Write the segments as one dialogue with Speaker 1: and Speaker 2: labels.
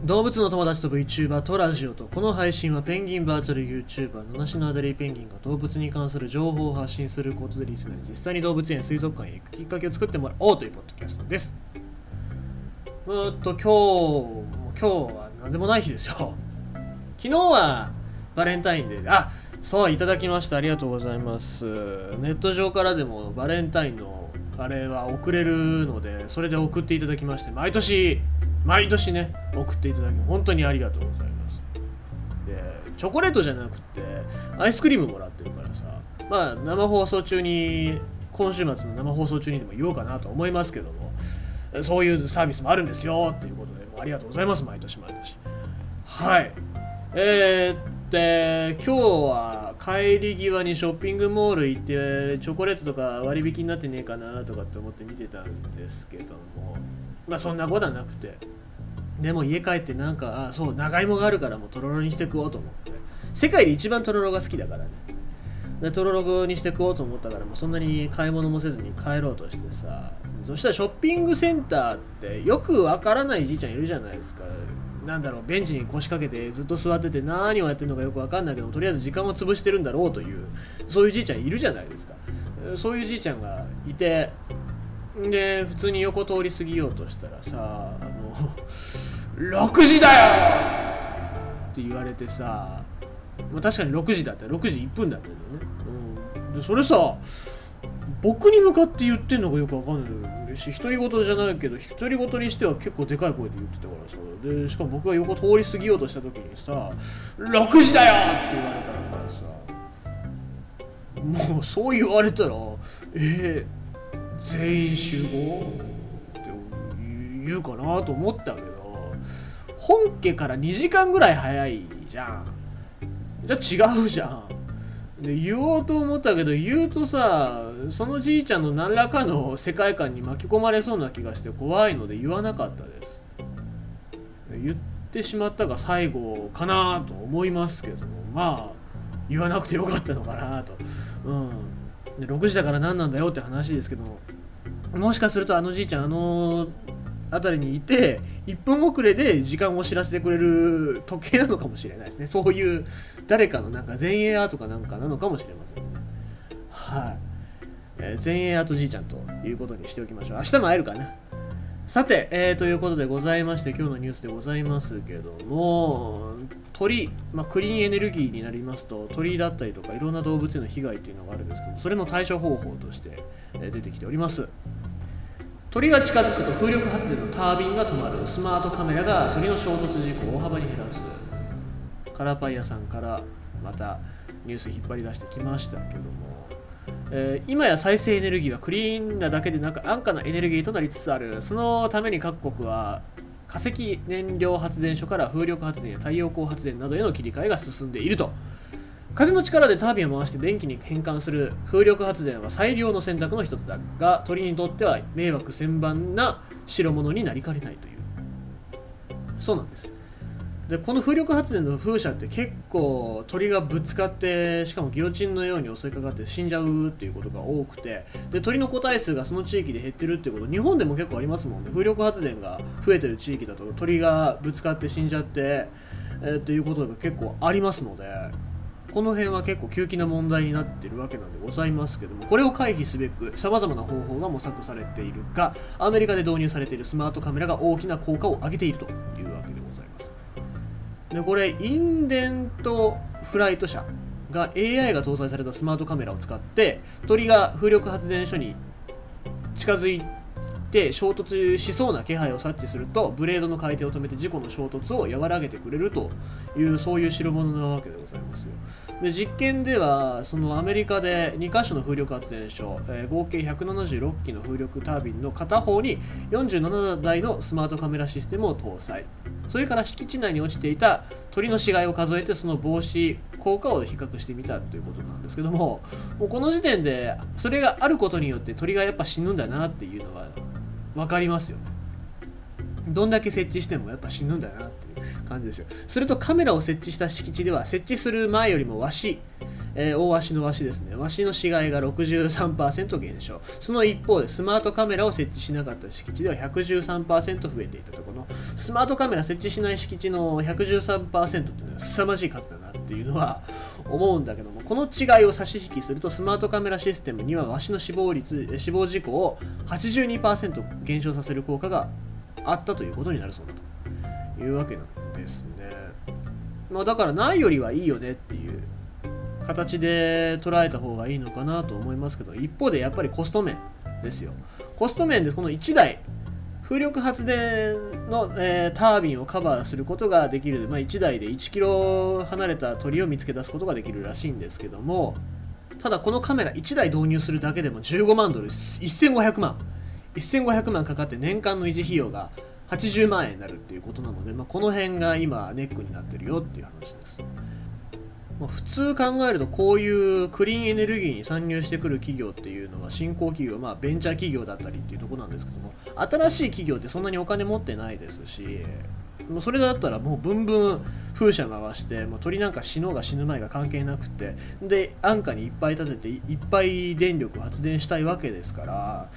Speaker 1: 動物の友達と VTuber とラジオと、この配信はペンギンバーチャル YouTuber 七種のアデリーペンギンが動物に関する情報を発信することでリスナーに実際に動物園水族館へ行くきっかけを作ってもらおうというポッドキャストです。今日は何でもない日ですよ。昨日はバレンタインデー、そういただきました。ありがとうございます。ネット上からでもバレンタインのあれは送れるので、それで送っていただきまして、毎年ね送っていただき本当にありがとうございます。でチョコレートじゃなくてアイスクリームもらってるからさ、生放送中に、今週末の生放送中にでも言おうかなと思いますけども、そういうサービスもあるんですよということで、もうありがとうございます。毎年はい。今日は帰り際にショッピングモール行ってチョコレートとか割引になってねえかなとかって思って見てたんですけども、そんなことはなくて、でも家帰って長芋があるからもうとろろにして食おうと思って、世界で一番とろろが好きだからね、でとろろにして食おうと思ったから、もうそんなに買い物もせずに帰ろうとしてさ、そしたらショッピングセンターってよくわからないじいちゃんいるじゃないですか。ベンチに腰掛けてずっと座ってて何をやってるのかよくわかんないけど、とりあえず時間を潰してるんだろうという、そういうじいちゃんいるじゃないですか。そういうじいちゃんがいて、で普通に横通り過ぎようとしたらさ、6時だよって言われてさ、確かに6時だった、6時1分だったんだよね。でそれさ、僕に向かって言ってんのかよくわかんないし、独り言じゃないけど独り言にしては結構でかい声で言ってたからさ、でしかも僕が横通り過ぎようとした時にさ、6時だよって言われたからさ、もうそう言われたら全員集合って言うかなと思ったけど、本家から2時間ぐらい早いじゃん。じゃあ違うじゃん。で言おうと思ったけど、言うとさ、そのじいちゃんの何らかの世界観に巻き込まれそうな気がして怖いので言わなかったです。言ってしまったが最後かなと思いますけども、言わなくてよかったのかなと。で6時だから何なんだよって話ですけども、もしかするとあのじいちゃん辺りにいて1分遅れで時間を知らせてくれる時計なのかもしれないですね。そういう誰かの前衛アートかなんかなのかもしれませんね。はい、前衛アートじいちゃんということにしておきましょう。明日も会えるかな。さて、ということでございまして、今日のニュースでございますけども、鳥、クリーンエネルギーになりますと、鳥だったりとかいろんな動物への被害というのがあるんですけど、それの対処方法として出てきております。鳥が近づくと風力発電のタービンが止まる。スマートカメラが鳥の衝突事故を大幅に減らす。カラパイヤさんからまたニュース引っ張り出してきましたけども、今や再生エネルギーはクリーンなだけでなく安価なエネルギーとなりつつある。そのために各国は化石燃料発電所から風力発電や太陽光発電などへの切り替えが進んでいると。風の力でタービンを回して電気に変換する風力発電は最良の選択の一つだが、鳥にとっては迷惑千万な代物になりかねないという。そうなんです。でこの風力発電の風車って結構鳥がぶつかって、しかもギロチンのように襲いかかって死んじゃうっていうことが多くて、で鳥の個体数がその地域で減ってるっていうこと、日本でも結構ありますもんね。風力発電が増えてる地域だと鳥がぶつかって死んじゃって、っていうことが結構ありますので、この辺は結構急激な問題になっているわけなんでございますけども、これを回避すべく様々な方法が模索されているが、アメリカで導入されているスマートカメラが大きな効果を上げているというわけでございます。でこれインデントフライト社が AI が搭載されたスマートカメラを使って、鳥が風力発電所に近づいて衝突しそうな気配を察知すると、ブレードの回転を止めて事故の衝突を和らげてくれるという、そういう代物なわけでございますよ。で実験ではそのアメリカで2カ所の風力発電所、合計176機の風力タービンの片方に47台のスマートカメラシステムを搭載。それから敷地内に落ちていた鳥の死骸を数えて、その防止効果を比較してみたということなんですけども、もうこの時点でそれがあることによって鳥がやっぱ死ぬんだなっていうのは分かりますよね。どんだけ設置してもやっぱ死ぬんだなっていう感じですよ。するとカメラを設置した敷地では設置する前よりも大鷲の鷲ですね。鷲の死骸が 63% 減少。その一方でスマートカメラを設置しなかった敷地では 113% 増えていたところの、スマートカメラ設置しない敷地の 113% っていうのは凄まじい数だなっていうのは思うんだけども、この違いを差し引きするとスマートカメラシステムには鷲の死亡事故を 82% 減少させる効果があったということになるそうだというわけなんですね。だからないよりはいいよねっていう形で捉えた方がいいのかなと思いますけど、一方でやっぱりコスト面ですよ。コスト面でこの1台風力発電の、タービンをカバーすることができる、1台で1キロ離れた鳥を見つけ出すことができるらしいんですけども、ただこのカメラ1台導入するだけでも15万ドル、1500万かかって年間の維持費用が80万円になるっていうことなので、この辺が今ネックになってるよっていう話です。普通考えるとこういうクリーンエネルギーに参入してくる企業っていうのは新興企業、ベンチャー企業だったりっていうところなんですけども、新しい企業ってそんなにお金持ってないですし、もうそれだったらもうブンブン風車回して、もう鳥なんか死のうが死ぬ前が関係なくて、で安価にいっぱい立てていっぱい電力発電したいわけですから、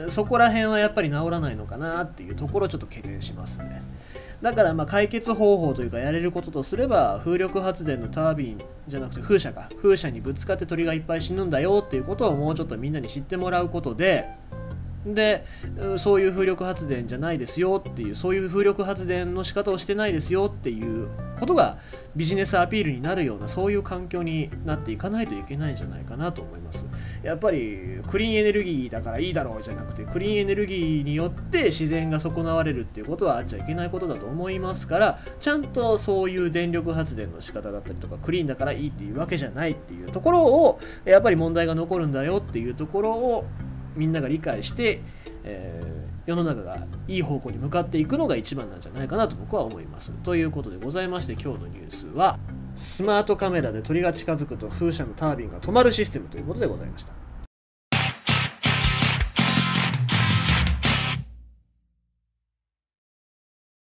Speaker 1: そこら辺はやっぱり治らないのかなっていうところをちょっと懸念しますね。だから解決方法というかやれることとすれば、風力発電のタービンじゃなくて風車にぶつかって鳥がいっぱい死ぬんだよっていうことをもうちょっとみんなに知ってもらうことで、そういう風力発電じゃないですよっていう、そういう風力発電の仕方をしてないですよっていうことがビジネスアピールになるような、そういう環境になっていかないといけないんじゃないかなと思います。やっぱりクリーンエネルギーだからいいだろうじゃなくて、クリーンエネルギーによって自然が損なわれるっていうことはあっちゃいけないことだと思いますから、ちゃんとそういう電力発電の仕方だったりとか、クリーンだからいいっていうわけじゃないっていうところを、やっぱり問題が残るんだよっていうところをみんなが理解して、世の中がいい方向に向かっていくのが一番なんじゃないかなと僕は思います。ということでございまして、今日のニュースはスマートカメラで鳥が近づくと風車のタービンが止まるシステムということでございました。